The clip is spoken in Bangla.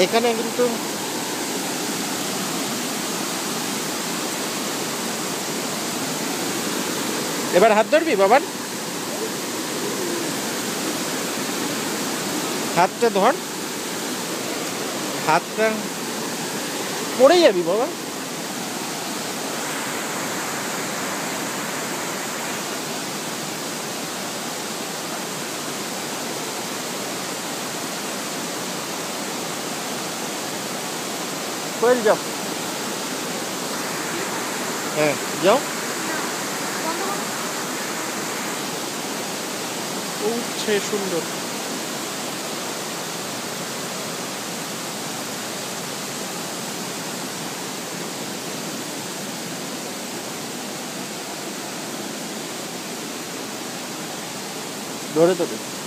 এখানে কিন্তু এবার হাত ধরবি বাবার, হাতটা ধর, হাতটা পড়ে যাবি বাবা। কোয়েল যাও, হ্যাঁ যাও। উঠছে সুন্দর। ধরে তো